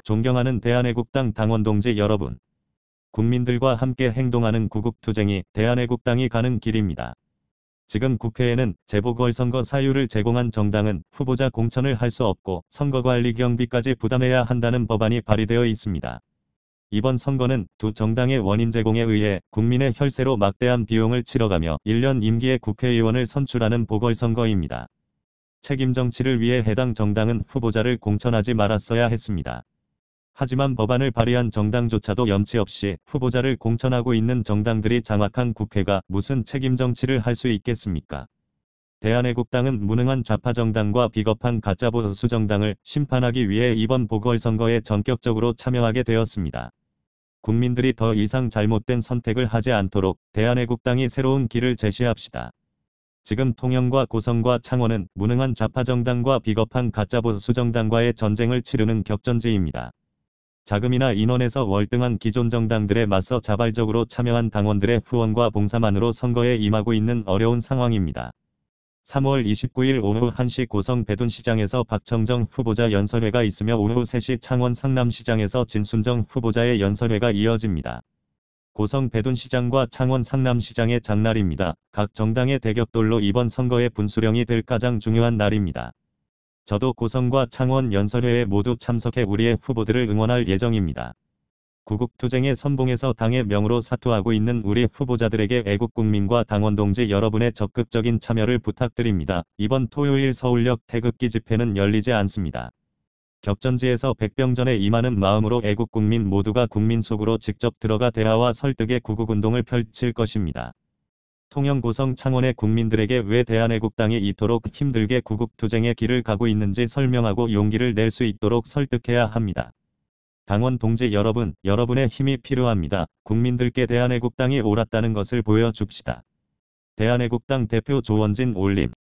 존경하는 대한애국당 당원 동지 여러분. 국민들과 함께 행동하는 구국투쟁이 대한애국당이 가는 길입니다. 지금 국회에는 재보궐선거 사유를 제공한 정당은 후보자 공천을 할 수 없고 선거관리 경비까지 부담해야 한다는 법안이 발의되어 있습니다. 이번 선거는 두 정당의 원인 제공에 의해 국민의 혈세로 막대한 비용을 치러가며 1년 임기의 국회의원을 선출하는 보궐선거입니다. 책임 정치를 위해 해당 정당은 후보자를 공천하지 말았어야 했습니다. 하지만 법안을 발의한 정당조차도 염치 없이 후보자를 공천하고 있는 정당들이 장악한 국회가 무슨 책임 정치를 할 수 있겠습니까? 대한애국당은 무능한 좌파 정당과 비겁한 가짜 보수 정당을 심판하기 위해 이번 보궐선거에 전격적으로 참여하게 되었습니다. 국민들이 더 이상 잘못된 선택을 하지 않도록 대한애국당이 새로운 길을 제시합시다. 지금 통영과 고성과 창원은 무능한 좌파 정당과 비겁한 가짜 보수 정당과의 전쟁을 치르는 격전지입니다. 자금이나 인원에서 월등한 기존 정당들에 맞서 자발적으로 참여한 당원들의 후원과 봉사만으로 선거에 임하고 있는 어려운 상황입니다. 3월 29일 오후 1시 고성 배둔시장에서 박청정 후보자 연설회가 있으며 오후 3시 창원 상남시장에서 진순정 후보자의 연설회가 이어집니다. 고성 배둔시장과 창원 상남시장의 장날입니다. 각 정당의 대격돌로 이번 선거의 분수령이 될 가장 중요한 날입니다. 저도 고성과 창원 연설회에 모두 참석해 우리의 후보들을 응원할 예정입니다. 구국투쟁의 선봉에서 당의 명으로 사투하고 있는 우리 후보자들에게 애국국민과 당원 동지 여러분의 적극적인 참여를 부탁드립니다. 이번 토요일 서울역 태극기 집회는 열리지 않습니다. 격전지에서 백병전에 임하는 마음으로 애국국민 모두가 국민 속으로 직접 들어가 대화와 설득의 구국운동을 펼칠 것입니다. 통영 고성 창원의 국민들에게 왜 대한애국당이 이토록 힘들게 구국투쟁의 길을 가고 있는지 설명하고 용기를 낼 수 있도록 설득해야 합니다. 당원 동지 여러분, 여러분의 힘이 필요합니다. 국민들께 대한애국당이 옳았다는 것을 보여줍시다. 대한애국당 대표 조원진 올림.